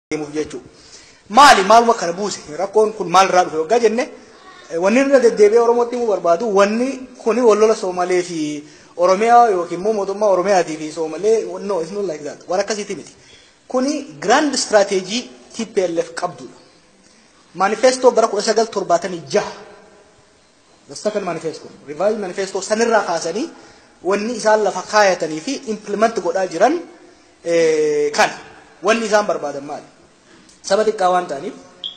jechuudha. Maaluma kana buuse rakkoon kun maal irraa dhufe waggaa jenne wanni irra deddeebi'ee Oromootti himuu barbaadu wanni kuni wallola Soomalee fi Oromiyaa yookiin immoo mootummaa Oromiyaatii fi Soomalee no it's not like that. Waan akkasiiti miti. Kuni grand strategy TPLF qabdudha. Manifesto bara 1976 the second manifesto revised manifesto sanirraa kaasanii wanni isaan lafa kaayatanii fi implement godhaa jiran kana wanni isaan barbaadan maali? Sabati kawan tani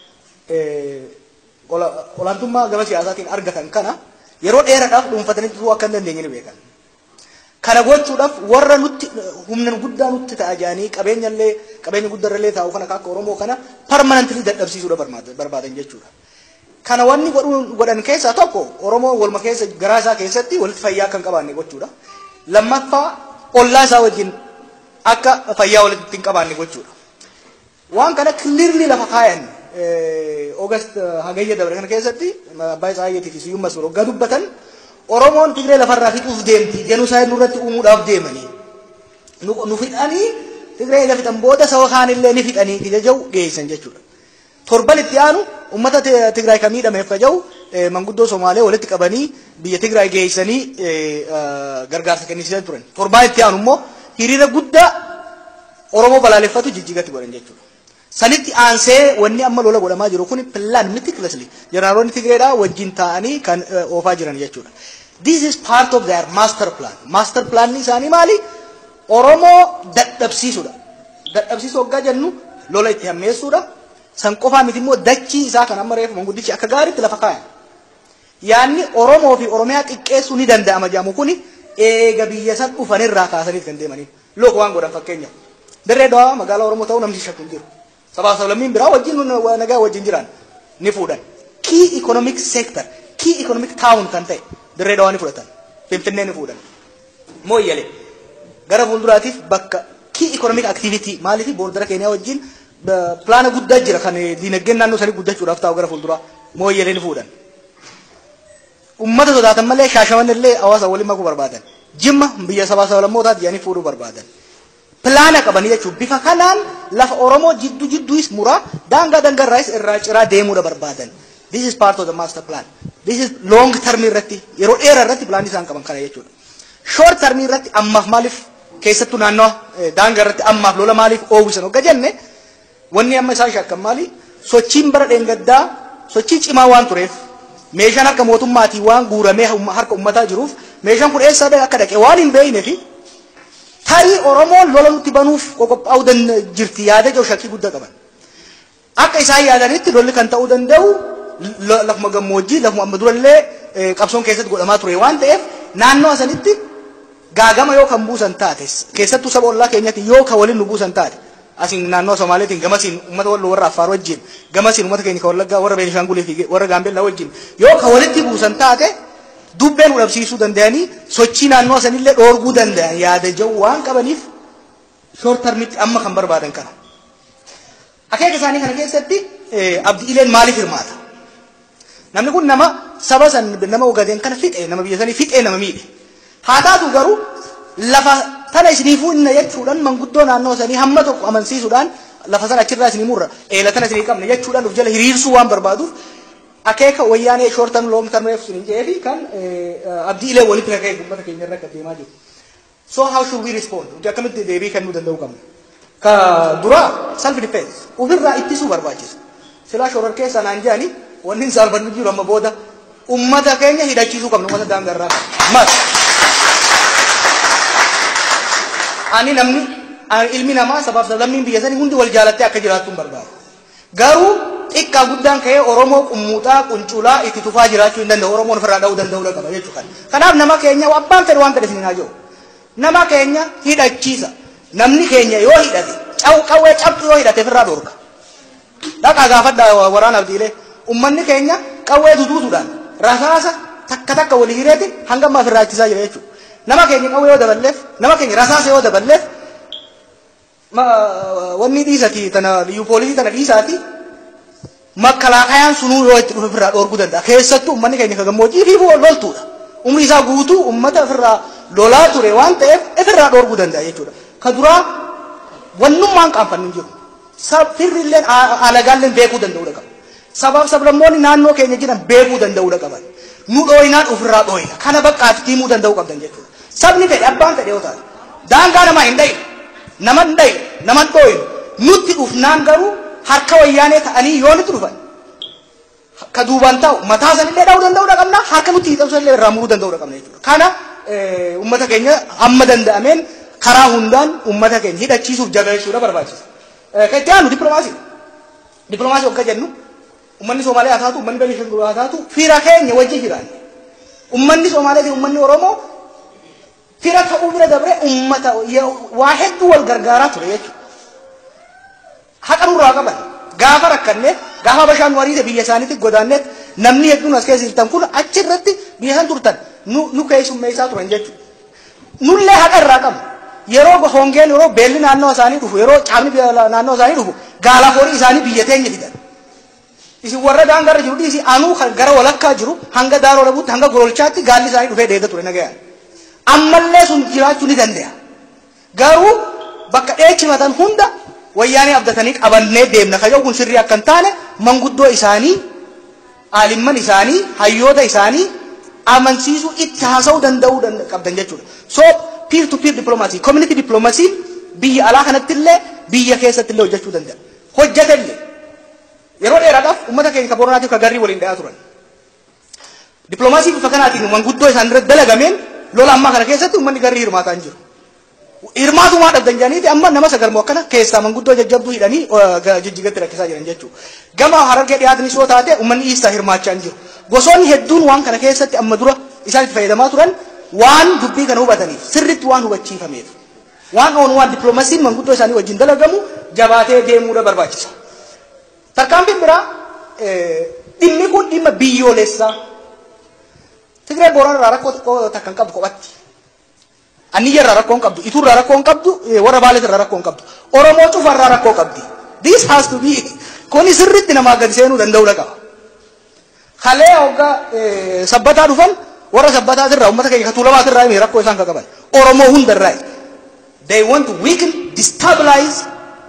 olaantummaa gama siyaasaatiin argatan kana yeroo dheeraadhaaf dhuunfatanii turuu akka hin dandeenye ni beekan. Kana gochuudhaaf warra nutti humna guddaa nutti ta'a jedhanii qabeenya guddaarrallee taa'u kana akka Oromoo kana permanently dadhabsiisuudha barbaadan jechuudha. Kana wanni godhan keessaa tokko Oromoo walma keessa garaa isaa keessatti walitti fayyaa kan qabaanne gochuudha. Lammaffaa ollaa isaa wajjin akka fayyaa walitti hin qabaanne gochuudha. Waan kana clearly lafa kaayan August hagayya dabre kana keessatti Abbaa Isaayyaatii fi Siyyuun Mas'uul waggaa dubbatan Oromoon Tigree lafarraa fixuuf deemti genocide nurratti uumuudhaaf deemanii nu fixanii Tigree lafa fixan booda saba kaanillee ni fixanii jajau geessan jechuudha. Torban itti aanu ummata Tigraay kan miidhameef kajau manguddoo Somaalee walitti qabanii biyya Tigraay geessanii gargaarsa kennisiisan turan. Torban itti aanu immoo hiriira guddaa Oromoo balaaleffatu jijjiigatti godhan jechuudha. Sanitti aansee wanni amma lola godhamaa jiru kun plan meticulously jeneraaloonni Tigreedhaa wajjin taa'anii kan oofaa jiran jechuudha. This is part of their master plan. Master plan isaanii maali? Oromoo dadhabsiisuudha. Dadhabsiisuu waggaa jennu lola itti hammeessuudha. San qofaa miti immoo dachii isaa kan amma reefu manguddichi akka gaariitti lafa kaayan. Yaanni Oromoo fi Oromiyaa xiqqeessuu ni danda'ama jedhamu kuni eega biyya san dhufanirraa kaasaniif kan deemanii. Look waan godhan fakkeenyaaf. Dirree Dhawaa magaalaa Oromoo ta'uu namni shakku hin jiru. Sabaa sablammiin biraa wajjin nagaa wajjin jiran ni fuudhan. Key economic sector, key economic town kan ta'e Dirree Dhawaa ni fudhatan. Finfinnee ni fuudhan. Mooyyalee gara fuulduraatiif bakka key economic activity maaliif boordara Keeniyaa wajjin plaana guddaa jira kan diinagdeen naannoo sanii guddachuudhaaf taa'u gara fuulduraa Mooyyalee ni fuudhan. Ummata sodaatan malee Shaashamannillee hawaasa waliin makuu barbaadan. Jimma biyya sabaa sablammootaati jedhanii fuudhuu barbaadan. Plana qabanii jechuun bifa kanaan lafa Oromoo jidduus muraa daangaa irraas irraa ciraa deemuudha barbaadan. This is part of the master plan. This is long term irratti yeroo dheeraa irratti plan isaan qaban kana jechuudha. Short term irratti ammaaf maaliif keessattuu naannoo daangaa irratti ammaaf lola maaliif oomishan hogga jenne wanni amma isaan shakkan maali sochiin bara dheengaddaa sochii cimaa waan tureef meeshaan harka mootummaatii waan guuramee harka ummataa jiruuf meeshaan kun eessaa akka dhaqe waan hin beekneefi tarii Oromoon lola nutti banuuf qophaa'uu jirti yaada jiru shakkii guddaa qaban. Akka isaan yaadanitti lolli kan ta'uu danda'u lafuma gammoojjii lafuma amma durallee qabsoon keessatti godhamaa ture waan ta'eef naannoo sanitti gaagama yoo kan buusan taate keessattuu saba ollaa keenyatti yoo kan waliin nu buusan taate asin naannoo Somaaleetiin gamasiin uummata walloo warra Affaar wajjin gamasiin uummata keenya kan Wallaggaa warra Beenishaangulii fi warra Gaambeellaa wajjin yoo kan walitti buusan taate dubbeen udhabsiisuu danda'anii sochii naannoo sanillee dhoorguu danda'an yaada jiru waan qabaniif short termitti amma kan barbaadan kana. Akeeka isaanii kana keessatti abdiileen maaliif hirmaata? Namni kun nama saba san nama ogaadeen kana fixe nama biyya sanii fixe nama miidhe. Haa taatu garuu lafa tana isiniifuu inna jechuudhaan manguddoo naannoo sanii hamma tokko amansiisuudhaan lafa sana achirraa isinii murra eela tana isinii qabna jechuudhaan of jala hiriirsuu waan barbaaduuf akeeka wayyaanee short term long term reef sun jeefi kan abdiilee walitti kakee ummata keenya irra deemaa jiru. So how should we respond? Akkamitti deebii kennuu danda'u qabna? Ka dura self defense ofirraa ittisuu barbaachisa. Silaa shorar keessa naan jedhani wanni hin saalfannu jiru amma booda ummata keenya hidhachiisuu qabna ummata daangaa irraa mas. Ani namni ilmi namaa sabaaf sablammiin biyya sanii hundi wal jaalattee akka jiraattu barbaada. Garuu xiqqaa guddaan ka'ee Oromoo qummuuxaa qunculaa itti tufaa jiraachuu hin danda'u Oromoon ofirraa dha'uu danda'uu qaba jechuudha. Kanaaf nama keenya abbaan fedhe waan fedhe isin haa jiru. Nama keenya hidhachiisa. Namni keenya yoo hidhate qawwee cabxu yoo hidhate ofirraa dhorka. Dhaqaa gaafadhaa waraana abdiilee ummanni keenya qawwee duduutuudhaan rasaasa takka walii hireeti hanga ammaa ofirraa ittisaa jira jechuudha. Nama keenya qawwee yoo daballeef nama keenya rasaasa yoo daballeef wanni dhiisati tana liyyuu poolisii tana dhiisaati makkalaaqayaan sunuu yoo itti dhufe ofirraa dhoorguu danda'a. Keessattuu ummanni keenya ka gammoojjii fi loltuudha. Umri isaa guutuu ummata ofirraa lolaa ture waan ta'eef ofirraa dhoorguu danda'a jechuudha. Ka duraa wannummaan qaanfannu hin jiru. firrilleen alagaalleen beekuu danda'uudha qaba. Sablammoonni naannoo keenya jiran beekuu danda'uudha qaban. Nu dhooyinaan ofirraa dhooyina. Kana baqqaatti himuu danda'uu qabdan jechuudha. Sabni fedhe abbaan fedhe yoo taate. Daangaa namaa hin dhayin. Nama hin dhayin. Nama hin dhooyinu. Nutti dhufnaan garuu harka wayyaanee ta'anii yoo nutti dhufan. Ka duubaan ta'u mataa sanillee dha'uu danda'uudha qabna. Harka nutti hiixatu sanillee irraa muruu danda'uudha qabna jechuudha. Kana uummata keenya amma danda'ameen karaa hundaan uummata keenya hidhachiisuuf jabeessuudha barbaachisa. Itti aanu dippiloomaasii. Dippiloomaasii hoggaa jennu ummanni Soomaaliyaa haa taatu ummanni Beenishaangul haa taatu fira keenya wajji jiran. Ummanni Soomaaliyaa fi ummanni Oromoo fira ta'uu bira dabre ummata waa hedduu wal gargaaraa ture jechuudha. Haqa nurraa qaban gaafa rakkanne gaafa bashaan wariite biyya isaaniitti godaanneet namni hedduun as keessa jirtan kun achirratti biyya san turtan nu keessummeessaa turan jechuudha. Nullee haqa irraa qabna. Yeroo hongeen yeroo beelli naannoo isaanii dhufu yeroo caamni naannoo isaanii dhufu gaala horii isaanii biyya teenya fidan. Isin warra daangarra jiru dhiisi anuu gara walakkaa jiru hanga daaroo dhabuutti hanga gololchaatti gaalli isaanii dhufee dheeda ture nagayaan. Ammallee sun jiraachuu ni danda'a. Garuu bakka dheechifatan hunda wayyaanee abdatanii qabannee deemna. Kayyoo kun sirrii akka hin taane manguddoo isaanii, aalimman isaanii, hayyoota isaanii amansiisuu itti haasa'uu danda'uu qabdan jechuudha. So peer to peer diplomacy, community diplomacy biyya alaa kanatti illee biyya keessatti illee hojjechuu danda'a. Hojjetellee yeroo dheeraadhaaf uummata keenya Booranaatii fi Garrii waliin dhayaa turan. Diplomaasii bifa kanaatiin manguddoo isaan irratti dalagameen lola ammaa kana keessatti uummanni Garrii hirmaataa hin jiru. Hirmaatumaa dhabdan jedhaniiti amma nama sagalmoo akkana keessaa manguddoo jajjabduu hidhanii jijjigatti rakkisaa jiran jechuudha. Gama Harargee dhiyaatanii soo taate uummanni Iistaa hirmaachaa hin jiru. Gosoonni hedduun waan kana keessatti amma dura isaan itti fayyadamaa turan waan dubbii kana hubataniif sirriitti waan hubachiifameef waan diplomaasiin manguddoo isaanii wajjin dalagamu jabaatee deemuudha barbaachisa. Tarkaanfiin biraa dhimmi kun dhimma biyyoolessaa. Tigree Booran irraa rakkoo xiqqoo takkan qabu kophatti. Aniyya irraa rakkoo hin qabdu, Ituu irraa rakkoo hin qabdu, warra Baalet irraa rakkoo hin qabdu. Oromoo cufa irraa rakkoo qabdi. This has to be kuni sirriitti namaa gadi seenuu danda'uudha qaba. Halee hoggaa sabbataa dhufan warra sabbataa irraa uummata keenya Tuulamaa irraa rakkoo isaan qaban. Oromoo hunda irraa. They want to weaken, destabilize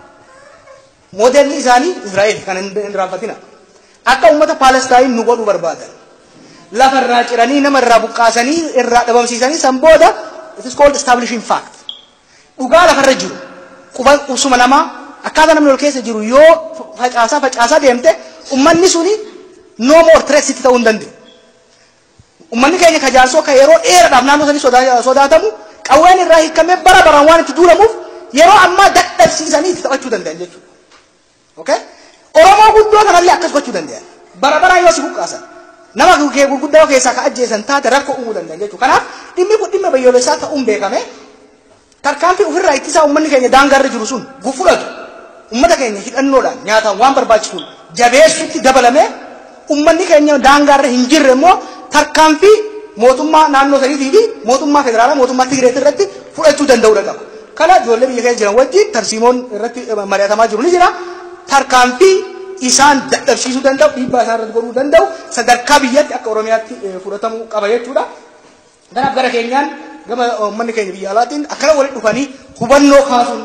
modelli isaanii Israa'el kan hin raanfatina. Akka uummata Palestine nu godhuu barbaadan. Lafa irraa ciranii nama irraa buqqaasanii irraa dhabamsiisanii san booda it is called establishing fact. Dhugaa lafarra jiru qubsuma namaa akkaataa namni ol keessa jiru yoo facaasaa deemte ummanni suni no more threat sitti ta'uu hin danda'u. Ummanni keenya kajaansoo ka yeroo dheeraadhaaf naannoo sanii sodaatamu qawween irraa hiikamee bara baraan waan itti duulamuuf yeroo ammaa dadhabsiisanii itti taphachuu danda'an jechuudha. Okay? Oromoo guddoo kanallee akkas gochuu danda'an. Bara baraan yoo si buqqaasan nama gurguddaa keessaa ka ajjeesan taate rakkoo uumuu danda'an jechuudha. Kanaaf dhimmi kun dhimma biyyoolessaa ta'uun beekame tarkaanfii ofirraa ittisaa uummanni keenya daangaarra jiru sun gufudhatu uummata keenya hidhannoodhaan nyaataan waan barbaachisuun jabeessutti dabalamee uummanni keenya daangaarra hin jirre immoo tarkaanfii mootummaa naannoo saniitii fi mootummaa federaalaa mootummaa Tigireet irratti fudhachuu danda'uudha qaba. Kana ijoollee biyya keessa jiran wajjin tarsiimoon irratti mari'atamaa jiru ni jira. Tarkaanfii isaan dadhabsiisuu danda'u dhiibbaa isaan irratti godhuu danda'u sadarkaa biyyatti akka Oromiyaatti fudhatamuu qaba jechuudha. Kanaaf gara keenyaan gama uummanni keenya biyya alaatiin akkana walitti dhufanii hubannoo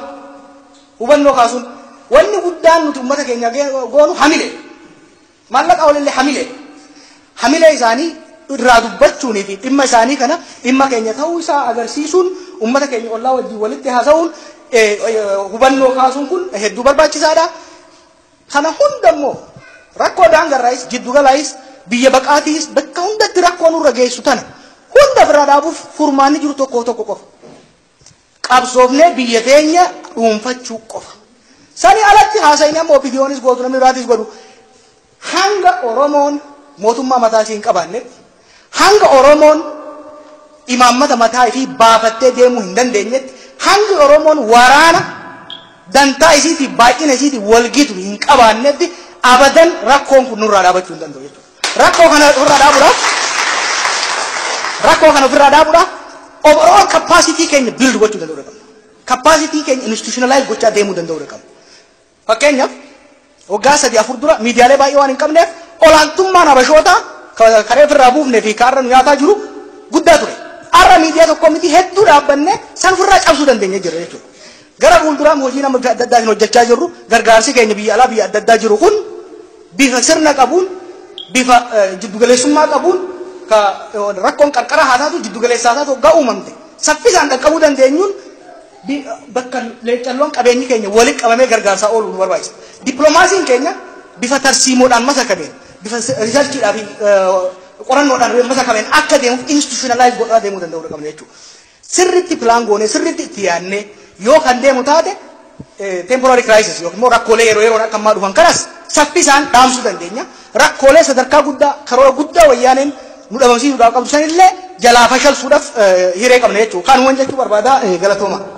kaasuun wanni guddaan nuti uummata keenya goonu hamile. Maallaqa walillee hamilee isaanii irraa dubbachuunii fi dhimma isaanii kana dhimma keenya ta'uu isaa agarsiisuun uummata keenya ollaa wajjin walitti haasa'uun hubannoo kaasuun kun hedduu barbaachisaadha. Kana hunda immoo rakkoo daangarraayis jiddugalaayis biyya baqaatiis bakka hundatti rakkoo nurra geessu tana hunda ofirraa dhaabuuf furmaanni jiru tokko qofa. Qabsoofnee biyya teenya dhuunfachuu qofa. Sani alatti haasa'inii amma opiniyoonis gootu namni biraatis godhu hanga Oromoon mootummaa mataa ishee hin qabaannetti hanga Oromoon imaammata mataa ishee baafattee deemuu hin dandeenyetti hanga Oromoon waraana dantaa isiitii baay'ina isiitii walgitu hin qabaannetti abadan rakkoon kun nurraa dhaabachuu hin danda'u jechuudha. Rakkoo kana ofirraa dhaabuudhaaf overall capacity keenya build gochuu danda'uu qabna. Capacity keenya institutionalize gochaa deemuu danda'uu qabna. Fakkeenyaaf waggaa 3-4 dura miidiyaalee baay'ee waan hin qabneef olaantummaan Habashootaa karee ofirraa buufnee fi kaarra nu nyaataa jiru guddaa ture. Har'a miidiyaa tokko miti hedduu dhaabbanne san ofirraa cabsuu dandeenya jira jechuudha. gara fuulduraa hojii nama bifa adda addaatiin hojjechaa jirru gargaarsi keenya biyya alaa biyya adda addaa jiru kun bifa sirna qabuun bifa jiddugaleessummaa qabuun ka rakkoon qarqara haa taatu jiddugaleessaa haa taatu hoggaa uumamte saffisaan qaqqabuu dandeenyuun bakka leencalloon qabeenyi keenya walitti qabamee gargaarsaa ooluu nu barbaachisa. Dippiloomaasiin keenya bifa tarsiimoodhaan masakameen bifa riisarchiidhaa fi qorannoodhaan masakameen akka deemuuf institutionalize godhaa deemuu danda'uu qabna jechuudha. Sirriitti pilaan goonee sirriitti itti yaadnee yoo kan deemu taate temporary crisis yookiin immoo rakkoolee yeroo yeroon akka ammaa dhufan kanas saffisaan dhaamsuu dandeenya. Rakkoolee sadarkaa guddaa karoora guddaa wayyaaneen nu dhabamsiisuudhaaf qabdu sanillee jalaa fashalsuudhaaf hiree qabna jechuudha. Kanumaan jechuu barbaada galatooma.